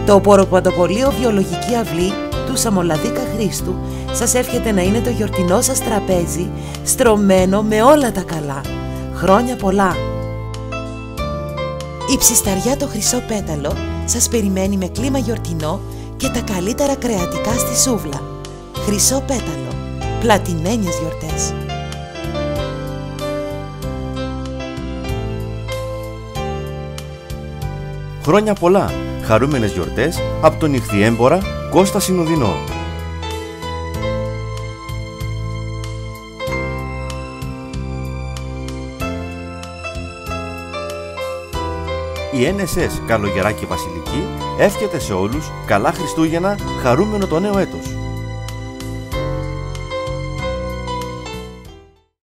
Το Ποροπαντοπολείο Βιολογική Αυλή του Σαμολαδίκα Χρήστου σας εύχεται να είναι το γιορτινό σας τραπέζι στρωμένο με όλα τα καλά. Χρόνια πολλά! Η ψισταριά το Χρυσό Πέταλο σας περιμένει με κλίμα γιορτινό και τα καλύτερα κρεατικά στη σούβλα. Χρυσό Πέταλο, πλατινένιες γιορτές. Χρόνια πολλά! Χαρούμενες γιορτές από τον Ιχθυέμπορα Κώστα Συνοδεινό. Η NSS Καλογεράκη Βασιλική εύχεται σε όλους καλά Χριστούγεννα, χαρούμενο το νέο έτος.